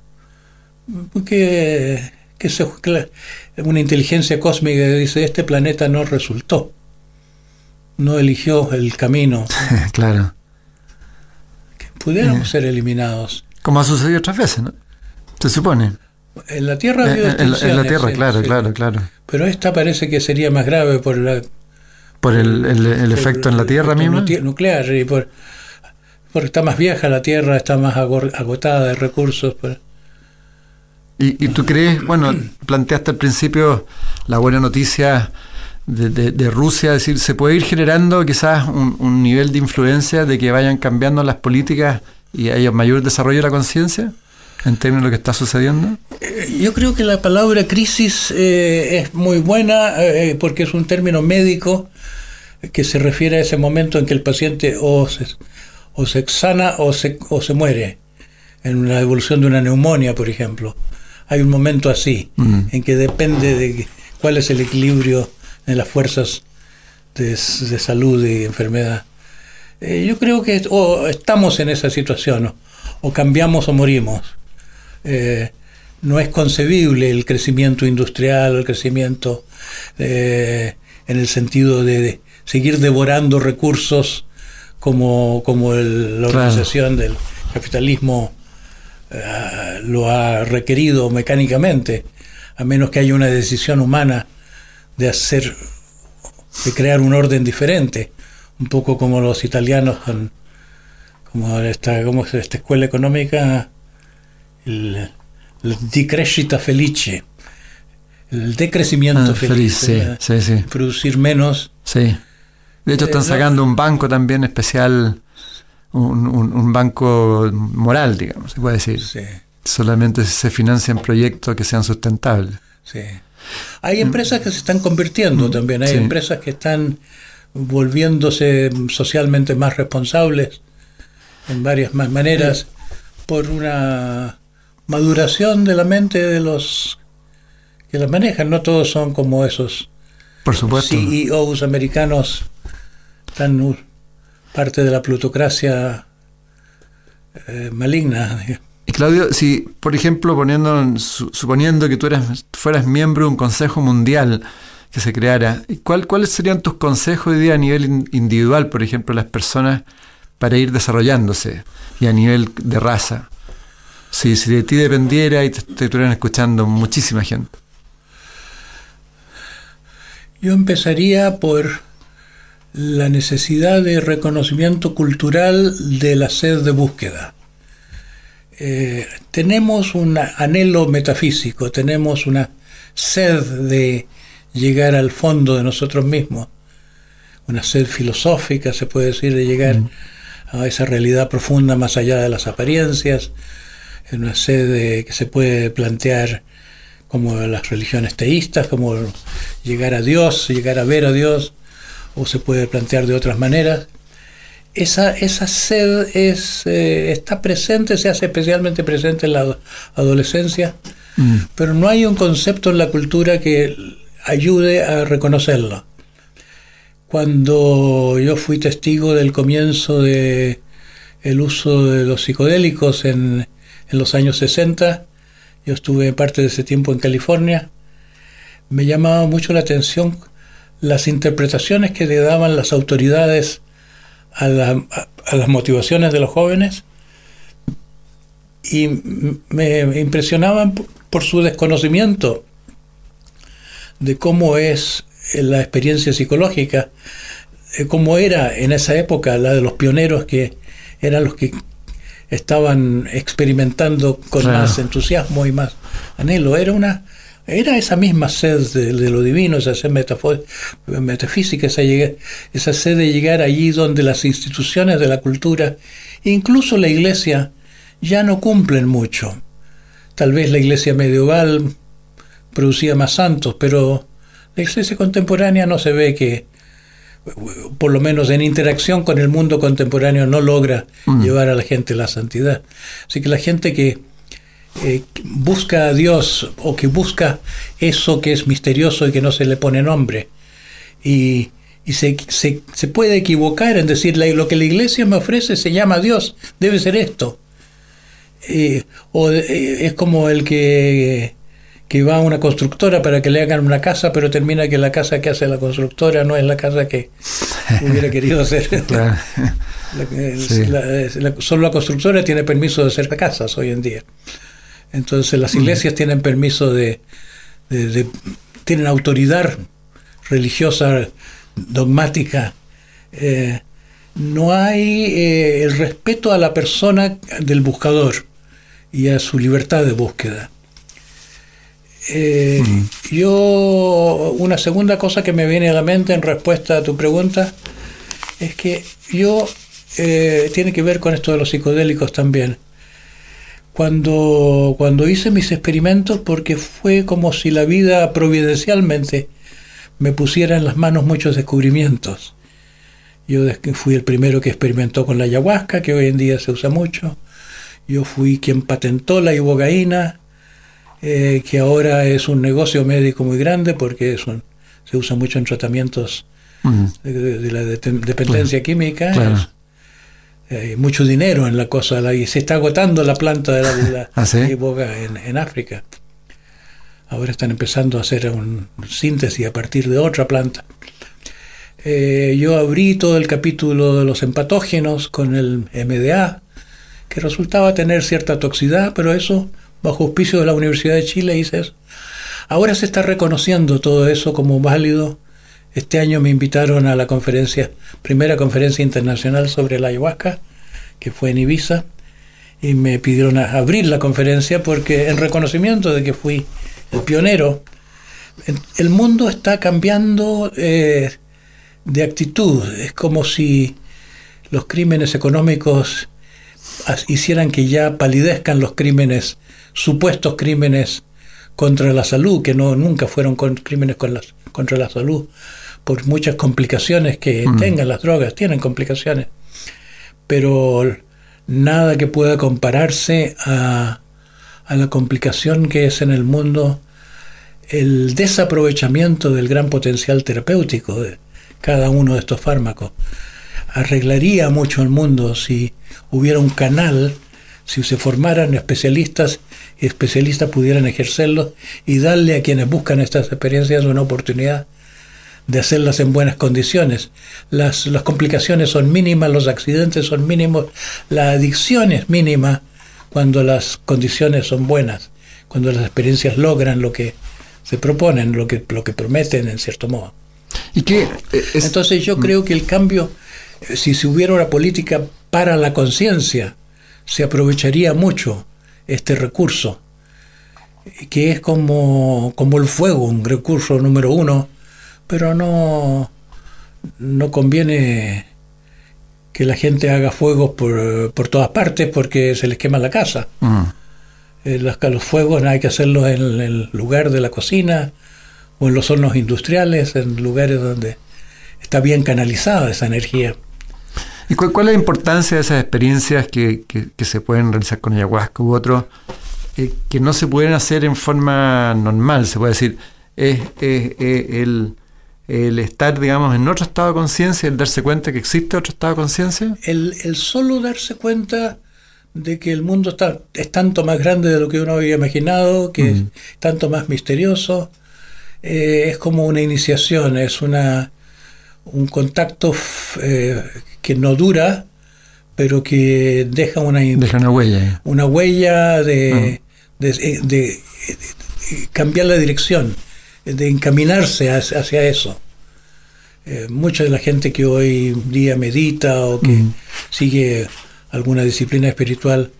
una inteligencia cósmica que dice: este planeta no resultó, no eligió el camino. Claro. Que pudiéramos ser eliminados. Como ha sucedido otras veces, ¿no? Se supone. En la Tierra ha habido en la Tierra, sí, claro, sí. claro. Pero esta parece que sería más grave por el efecto en la Tierra misma. Nuclear, y porque está más vieja la Tierra, está más agotada de recursos. ¿Y tú crees, bueno, planteaste al principio la buena noticia de Rusia, es decir, se puede ir generando quizás un nivel de influencia de que vayan cambiando las políticas y haya mayor desarrollo de la conciencia en términos de lo que está sucediendo? Yo creo que la palabra crisis es muy buena porque es un término médico que se refiere a ese momento en que el paciente o se sana o se muere. En la evolución de una neumonía, por ejemplo, hay un momento así, en que depende de cuál es el equilibrio de las fuerzas de salud y enfermedad. Yo creo que estamos en esa situación, o cambiamos o morimos. No es concebible el crecimiento industrial, el crecimiento en el sentido de seguir devorando recursos como la organización del capitalismo lo ha requerido mecánicamente, a menos que haya una decisión humana de crear un orden diferente, un poco como los italianos como esta escuela económica, el decrescita felice, el decrecimiento feliz, sí. Producir menos. Sí. De hecho están sacando un banco también especial, un banco moral, digamos, se puede decir. Sí. Solamente se financian proyectos que sean sustentables. Sí. Hay empresas que se están convirtiendo también, hay empresas que están volviéndose socialmente más responsables en varias maneras por una maduración de la mente de los que las manejan. No todos son como esos, por supuesto, CEOs americanos, tan parte de la plutocracia maligna. Y Claudio, si por ejemplo suponiendo que tú fueras miembro de un consejo mundial que se creara, ¿cuáles serían tus consejos hoy día a nivel individual, por ejemplo, las personas para ir desarrollándose y a nivel de raza? Si de ti dependiera y te estuvieran escuchando muchísima gente. Yo empezaría por la necesidad de reconocimiento cultural de la sed de búsqueda. Tenemos un anhelo metafísico, tenemos una sed de llegar al fondo de nosotros mismos, una sed filosófica, se puede decir, de llegar a esa realidad profunda más allá de las apariencias, una sed que se puede plantear como las religiones teístas, como llegar a Dios, llegar a ver a Dios, o se puede plantear de otras maneras. Esa sed está presente, se hace especialmente presente en la adolescencia, pero no hay un concepto en la cultura que ayude a reconocerlo. Cuando yo fui testigo del comienzo de el uso de los psicodélicos en los años 60, yo estuve parte de ese tiempo en California, me llamaba mucho la atención las interpretaciones que le daban las autoridades a las motivaciones de los jóvenes, y me impresionaban por su desconocimiento de cómo es la experiencia psicológica, cómo era en esa época la de los pioneros, que eran los que estaban experimentando con más entusiasmo y más anhelo. Era esa misma sed de lo divino, esa sed metafísica, esa sed de llegar allí donde las instituciones de la cultura, incluso la iglesia, ya no cumplen mucho. Tal vez la iglesia medieval producía más santos, pero la iglesia contemporánea no se ve que, por lo menos en interacción con el mundo contemporáneo, no logra llevar a la gente a la santidad. Así que la gente que busca a Dios, o que busca eso que es misterioso y que no se le pone nombre, y se puede equivocar en decir, lo que la iglesia me ofrece se llama Dios, debe ser esto. Es como el que va a una constructora para que le hagan una casa, pero termina que la casa que hace la constructora no es la casa que hubiera querido hacer. Claro. Solo la constructora tiene permiso de hacer casas hoy en día. Entonces las iglesias tienen permiso tienen autoridad religiosa, dogmática. No hay el respeto a la persona del buscador y a su libertad de búsqueda. Una segunda cosa que me viene a la mente en respuesta a tu pregunta es que tiene que ver con esto de los psicodélicos también. Cuando hice mis experimentos, porque fue como si la vida providencialmente me pusiera en las manos muchos descubrimientos. Yo fui el primero que experimentó con la ayahuasca, que hoy en día se usa mucho. Yo fui quien patentó la ibogaína, que ahora es un negocio médico muy grande porque se usa mucho en tratamientos de la dependencia química. Claro. Hay mucho dinero en la cosa, y se está agotando la planta de la iboga en África. Ahora están empezando a hacer una síntesis a partir de otra planta. Yo abrí todo el capítulo de los empatógenos con el MDA, que resultaba tener cierta toxicidad, pero eso, bajo auspicio de la Universidad de Chile, hice eso. Ahora se está reconociendo todo eso como válido. Este año me invitaron a la primera conferencia internacional sobre la ayahuasca, que fue en Ibiza, y me pidieron abrir la conferencia porque, en reconocimiento de que fui el pionero. El mundo está cambiando de actitud. Es como si los crímenes económicos hicieran que ya palidezcan los supuestos crímenes contra la salud, que nunca fueron crímenes contra la salud, por muchas complicaciones que tengan las drogas. Tienen complicaciones, pero nada que pueda compararse a la complicación que es en el mundo el desaprovechamiento del gran potencial terapéutico de cada uno de estos fármacos. Arreglaría mucho el mundo si hubiera un canal, si se formaran especialistas y especialistas pudieran ejercerlos y darle a quienes buscan estas experiencias una oportunidad de hacerlas en buenas condiciones. Las complicaciones son mínimas, los accidentes son mínimos, la adicción es mínima cuando las condiciones son buenas, cuando las experiencias logran lo que se proponen, lo que prometen en cierto modo. Entonces yo creo que el cambio, si hubiera una política para la conciencia, se aprovecharía mucho este recurso, que es como el fuego, un recurso número uno, pero no conviene que la gente haga fuegos por todas partes porque se les quema la casa. Los fuegos hay que hacerlos en el lugar de la cocina o en los hornos industriales, en lugares donde está bien canalizada esa energía. ¿Y cuál es la importancia de esas experiencias que se pueden realizar con ayahuasca u otros que no se pueden hacer en forma normal, se puede decir. El estar, digamos, en otro estado de conciencia, el darse cuenta que existe otro estado de conciencia. El solo darse cuenta de que el mundo es tanto más grande de lo que uno había imaginado, que es tanto más misterioso, es como una iniciación, es un contacto que no dura, pero que deja una huella. Una huella de cambiar la dirección, de encaminarse hacia eso. Mucha de la gente que hoy día medita o que sigue alguna disciplina espiritual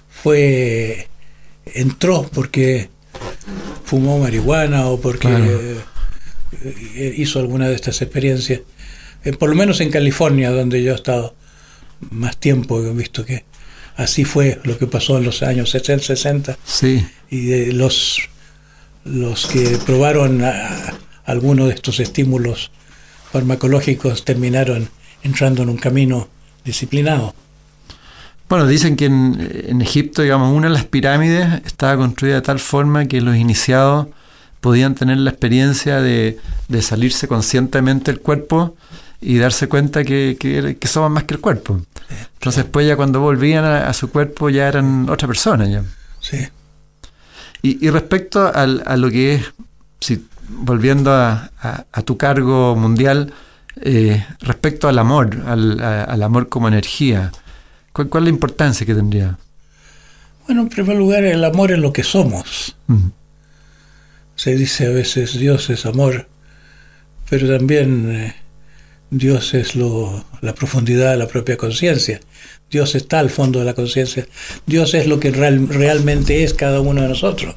entró porque fumó marihuana o porque hizo alguna de estas experiencias. Por lo menos en California, donde yo he estado más tiempo, he visto que así fue lo que pasó en los años 60. Sí. Y de los que probaron alguno de estos estímulos farmacológicos terminaron entrando en un camino disciplinado. Bueno, dicen que en Egipto, digamos, una de las pirámides estaba construida de tal forma que los iniciados podían tener la experiencia de salirse conscientemente del cuerpo y darse cuenta que somos más que el cuerpo. Entonces después ya cuando volvían a su cuerpo ya eran otra persona ya. Sí. Y respecto a lo que es, volviendo a tu cargo mundial, respecto al amor, al amor como energía, ¿cuál es la importancia que tendría? Bueno, en primer lugar, el amor es lo que somos. Se dice a veces Dios es amor, pero también Dios es la profundidad de la propia conciencia. Dios está al fondo de la conciencia. Dios es lo que realmente es cada uno de nosotros.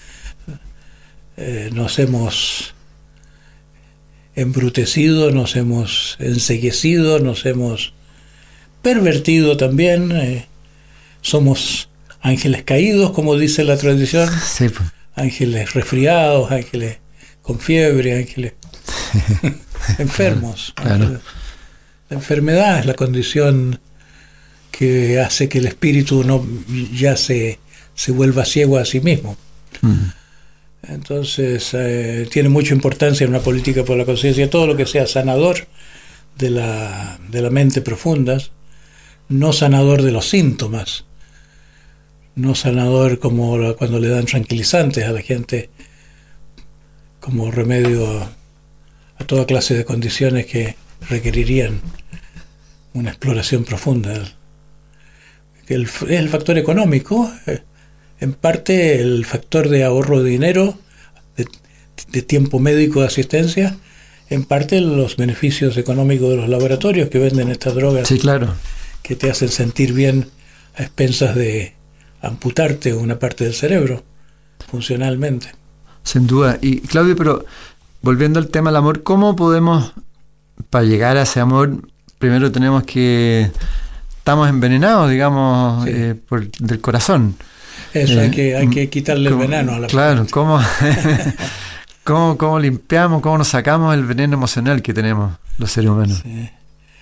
Nos hemos embrutecido, nos hemos enceguecido, nos hemos pervertido también. Somos ángeles caídos, como dice la tradición. Sí, pues. Ángeles resfriados, ángeles con fiebre, ángeles enfermos. Claro. La enfermedad es la condición que hace que el espíritu ya se vuelva ciego a sí mismo. Entonces tiene mucha importancia en una política por la conciencia todo lo que sea sanador de la mente profunda, no sanador de los síntomas, no sanador como cuando le dan tranquilizantes a la gente como remedio a toda clase de condiciones que requerirían una exploración profunda. El factor económico, en parte el factor de ahorro de dinero, de tiempo médico de asistencia, en parte los beneficios económicos de los laboratorios que venden estas drogas. Sí, claro. Que te hacen sentir bien a expensas de amputarte una parte del cerebro, funcionalmente. Sin duda. Y Claudio, pero volviendo al tema del amor, ¿cómo podemos, para llegar a ese amor, primero tenemos que... Estamos envenenados, digamos, sí. Del corazón. Eso, hay que quitarle el veneno a la persona. Claro, ¿cómo limpiamos, cómo nos sacamos el veneno emocional que tenemos los seres humanos? Sí.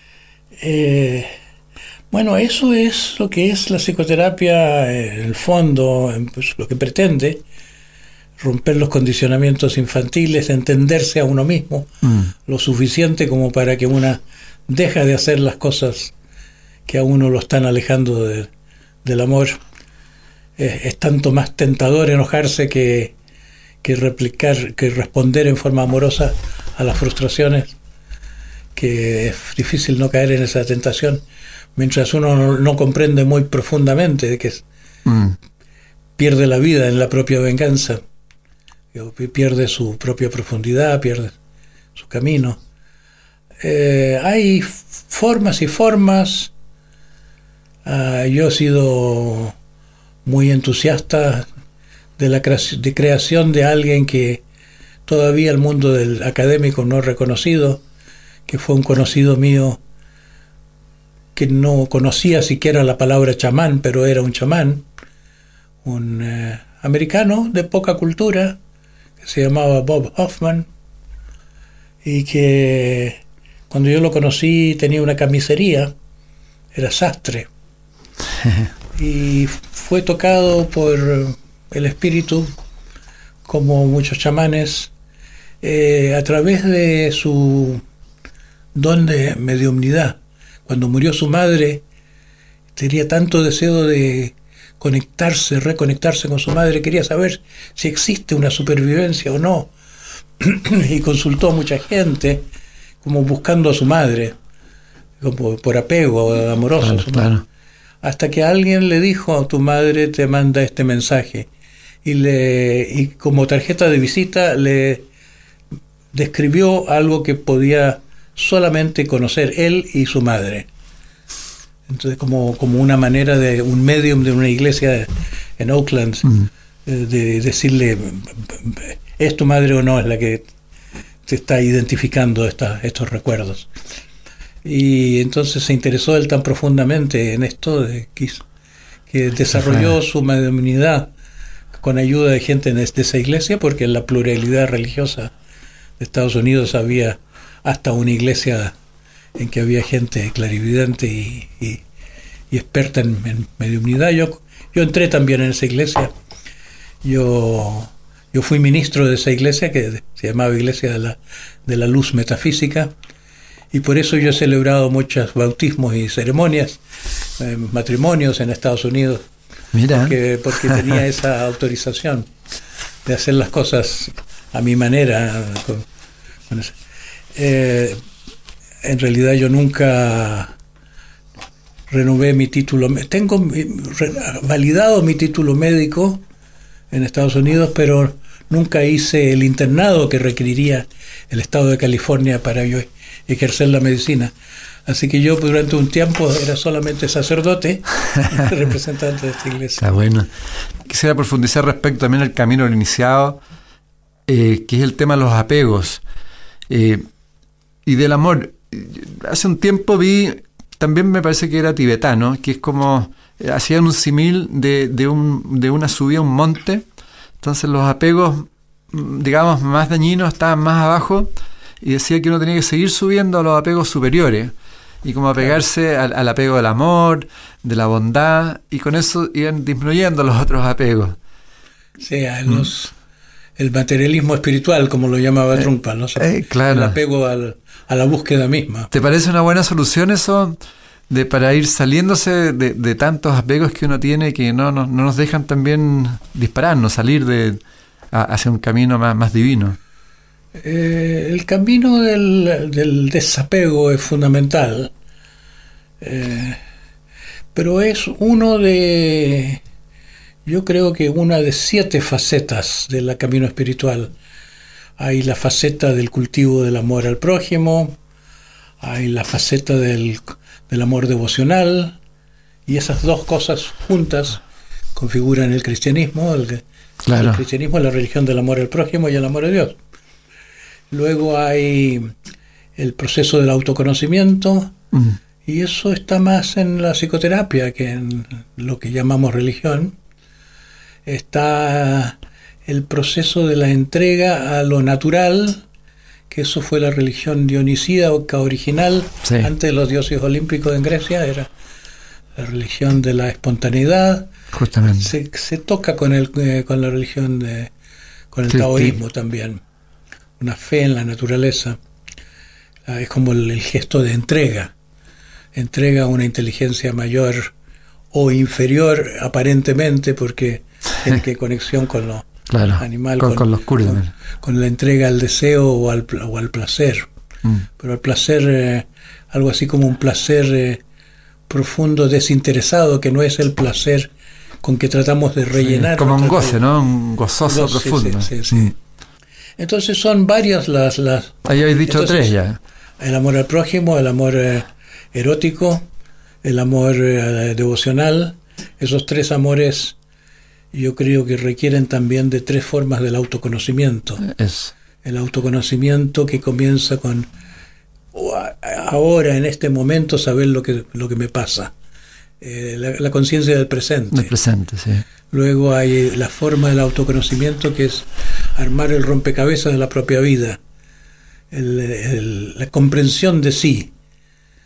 Bueno, eso es lo que es la psicoterapia, en el fondo, pues, lo que pretende, romper los condicionamientos infantiles, entenderse a uno mismo lo suficiente como para que una deje de hacer las cosas que a uno lo están alejando del amor. Es tanto más tentador enojarse que responder en forma amorosa a las frustraciones, que es difícil no caer en esa tentación, mientras uno no comprende muy profundamente de que pierde la vida en la propia venganza, pierde su propia profundidad, pierde su camino. Hay formas y formas. Yo he sido muy entusiasta de la creación de alguien que todavía el mundo del académico no ha reconocido, que fue un conocido mío que no conocía siquiera la palabra chamán, pero era un chamán, un americano de poca cultura, que se llamaba Bob Hoffman, y que cuando yo lo conocí tenía una camisería, era sastre, y fue tocado por el espíritu, como muchos chamanes, a través de su don de mediumnidad. Cuando murió su madre, tenía tanto deseo de reconectarse con su madre, quería saber si existe una supervivencia o no, y consultó a mucha gente, como buscando a su madre, como por apego amoroso. Claro. Hasta que alguien le dijo: tu madre te manda este mensaje, y como tarjeta de visita le describió algo que podía solamente conocer él y su madre. Entonces, como una manera de un medium de una iglesia en Oakland, de decirle: ¿es tu madre o no es la que te está identificando estos recuerdos? Y entonces se interesó él tan profundamente en esto que desarrolló su mediunidad con ayuda de gente de esa iglesia, porque en la pluralidad religiosa de Estados Unidos había hasta una iglesia en que había gente clarividente y experta en mediunidad. Yo entré también en esa iglesia. Yo fui ministro de esa iglesia, que se llamaba Iglesia de la Luz Metafísica, y por eso yo he celebrado muchos bautismos y ceremonias, matrimonios en Estados Unidos. Mira. Porque tenía esa autorización de hacer las cosas a mi manera. En realidad yo nunca renové mi título. Tengo validado mi título médico en Estados Unidos, pero nunca hice el internado que requeriría el estado de California para yo ejercer la medicina. Así que yo durante un tiempo era solamente sacerdote, representante de esta iglesia. Está bueno. Quisiera profundizar respecto también al camino del iniciado, que es el tema de los apegos y del amor. Hace un tiempo vi, también me parece que era tibetano, que es como, hacían un símil de una subida a un monte. Entonces los apegos, digamos, más dañinos estaban más abajo, y decía que uno tenía que seguir subiendo a los apegos superiores, y como apegarse al apego del amor, de la bondad, y con eso iban disminuyendo los otros apegos. Sí, el materialismo espiritual, como lo llamaba Trungpa, ¿no? Claro. El apego a la búsqueda misma. ¿Te parece una buena solución eso, para ir saliéndose de tantos apegos que uno tiene, que no nos dejan también dispararnos, salir hacia un camino más divino? El camino del desapego es fundamental, pero es yo creo que una de 7 facetas del camino espiritual. Hay la faceta del cultivo del amor al prójimo, hay la faceta del amor devocional, y esas dos cosas juntas configuran el cristianismo. Claro. El cristianismo es la religión del amor al prójimo y el amor a Dios. Luego hay el proceso del autoconocimiento, y eso está más en la psicoterapia que en lo que llamamos religión. Está el proceso de la entrega a lo natural, que eso fue la religión dionisíaca original, sí. Antes de los dioses olímpicos en Grecia, era la religión de la espontaneidad. Justamente. Se toca con la religión con el taoísmo también. Una fe en la naturaleza. Es como el gesto de entrega a una inteligencia mayor o inferior aparentemente, porque tiene que conexión con lo animal, con los kurdos, con la entrega al deseo o al placer. Pero el placer, algo así como un placer profundo, desinteresado, que no es el placer con que tratamos de rellenar. Como un goce, ¿no? Un gozoso profundo. Sí. Entonces son varias las... Ahí habéis dicho 3 ya. El amor al prójimo, el amor erótico, el amor devocional. Esos 3 amores yo creo que requieren también de 3 formas del autoconocimiento. El autoconocimiento que comienza con ahora, en este momento, saber lo que me pasa. La conciencia del presente. Del presente, sí. Luego hay la forma del autoconocimiento, que es armar el rompecabezas de la propia vida, la comprensión de sí.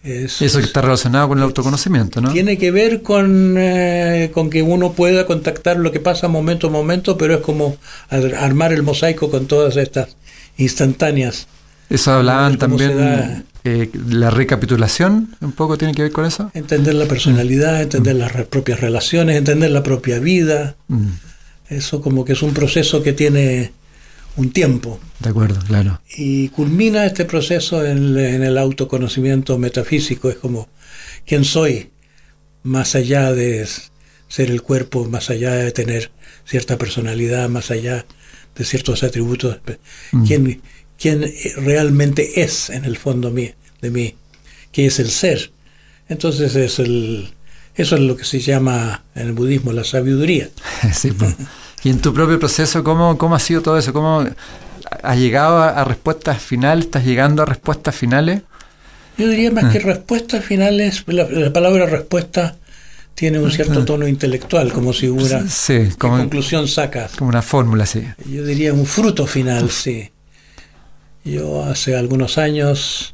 Eso que está relacionado con el autoconocimiento, ¿no? Tiene que ver con que uno pueda contactar lo que pasa momento a momento, pero es como armar el mosaico con todas estas instantáneas. Eso hablaban también, la recapitulación, un poco tiene que ver con eso. Entender la personalidad, entender las propias relaciones, entender la propia vida. Eso como que es un proceso que tiene un tiempo. De acuerdo, claro. Y culmina este proceso en el autoconocimiento metafísico. Es como, ¿quién soy? Más allá de ser el cuerpo, más allá de tener cierta personalidad, más allá de ciertos atributos. ¿Quién realmente es en el fondo de mí? ¿Qué es el ser? Entonces eso es lo que se llama en el budismo la sabiduría. Sí, pues. Y en tu propio proceso, ¿cómo ha sido todo eso? ¿Cómo has llegado a respuestas finales? ¿Estás llegando a respuestas finales? Yo diría más que respuestas finales. La palabra respuesta tiene un cierto tono intelectual, como si hubiera ¿qué conclusión sacas. Como una fórmula, sí. Yo diría un fruto final, sí. Yo hace algunos años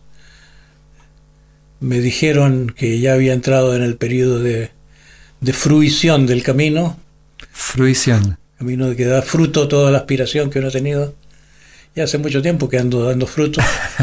me dijeron que ya había entrado en el periodo de fruición del camino. Fruición. Camino que da fruto toda la aspiración que uno ha tenido. Ya hace mucho tiempo que ando dando fruto.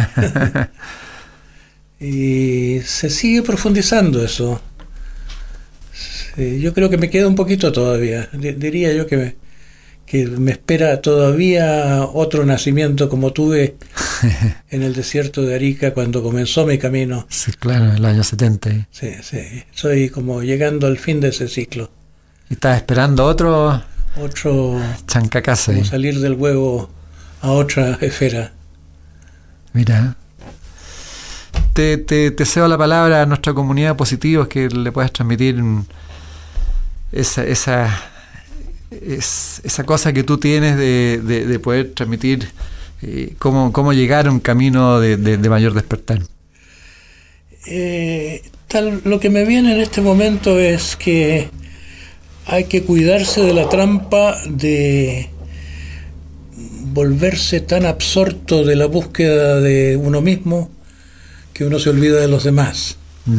Y se sigue profundizando eso. Sí, yo creo que me queda un poquito todavía. Diría yo que me espera todavía otro nacimiento como tuve en el desierto de Arica cuando comenzó mi camino. Sí, claro, en el año 70. Sí. Estoy como llegando al fin de ese ciclo. ¿Y estás esperando otro chancacase? Como salir del huevo a otra esfera. Mira, te cedo la palabra a nuestra comunidad positivos, que le puedas transmitir esa cosa que tú tienes de poder transmitir cómo llegar a un camino de mayor despertar. Lo que me viene en este momento es que hay que cuidarse de la trampa de volverse tan absorto de la búsqueda de uno mismo que uno se olvida de los demás.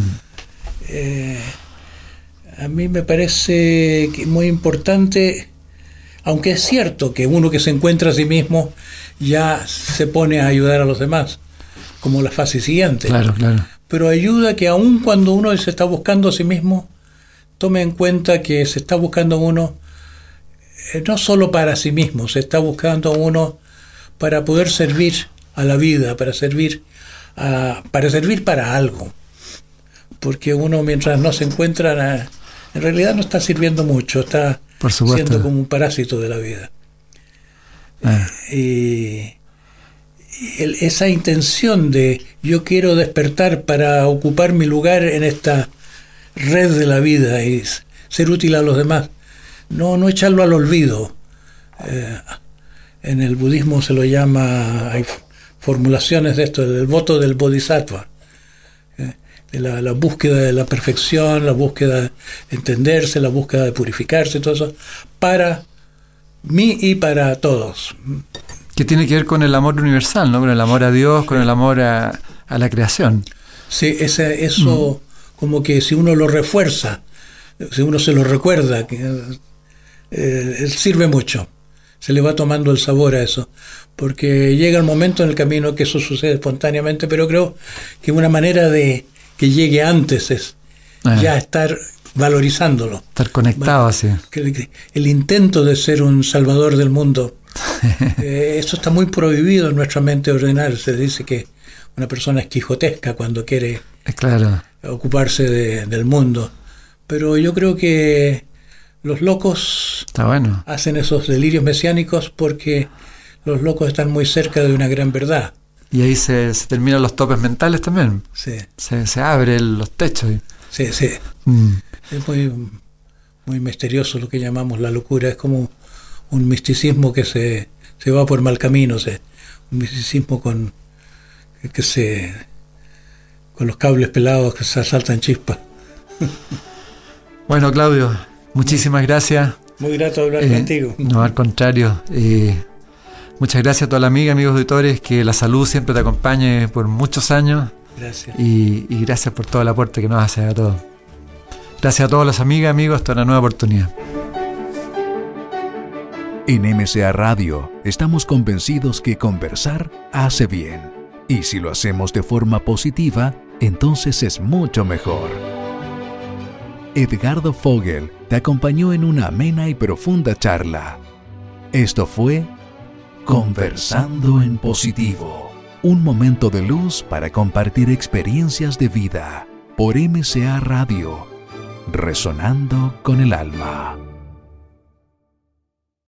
A mí me parece que muy importante, aunque es cierto que uno que se encuentra a sí mismo ya se pone a ayudar a los demás, como la fase siguiente. Claro. Pero ayuda que aun cuando uno se está buscando a sí mismo, tome en cuenta que se está buscando uno no solo para sí mismo, se está buscando uno para poder servir a la vida, para servir para algo. Porque uno, mientras no se encuentra, en realidad no está sirviendo mucho, está siendo como un parásito de la vida. Y esa intención de yo quiero despertar para ocupar mi lugar en esta red de la vida y ser útil a los demás, no echarlo al olvido. En el budismo se lo llama, hay formulaciones de esto, el voto del bodhisattva, de la búsqueda de la perfección, la búsqueda de entenderse, la búsqueda de purificarse, todo eso para mí y para todos. Que tiene que ver con el amor universal, ¿no? Con el amor a Dios, con el amor a la creación. Sí, eso como que si uno lo refuerza, si uno se lo recuerda, sirve mucho. Se le va tomando el sabor a eso, porque llega el momento en el camino que eso sucede espontáneamente, pero creo que una manera de que llegue antes es ya estar valorizándolo. Estar conectado así. El intento de ser un salvador del mundo, eso está muy prohibido en nuestra mente ordinaria. Se dice que una persona es quijotesca cuando quiere ocuparse del mundo. Pero yo creo que los locos hacen esos delirios mesiánicos porque los locos están muy cerca de una gran verdad. Y ahí se terminan los topes mentales también. Sí. Se abren los techos. Sí. Es muy misterioso lo que llamamos la locura. Es como un misticismo que se va por mal camino. Un misticismo con los cables pelados que se saltan chispas. Bueno, Claudio, muchísimas gracias. Muy grato hablar contigo. No, al contrario. Muchas gracias a toda la amiga, amigos auditores, que la salud siempre te acompañe por muchos años. Gracias. Y gracias por todo el aporte que nos hace a todos. Gracias a todas las amigas y amigos, hasta una nueva oportunidad. En MCA Radio estamos convencidos que conversar hace bien. Y si lo hacemos de forma positiva, entonces es mucho mejor. Edgardo Fogel te acompañó en una amena y profunda charla. Esto fue Conversando en Positivo, un momento de luz para compartir experiencias de vida por MCA Radio, resonando con el alma.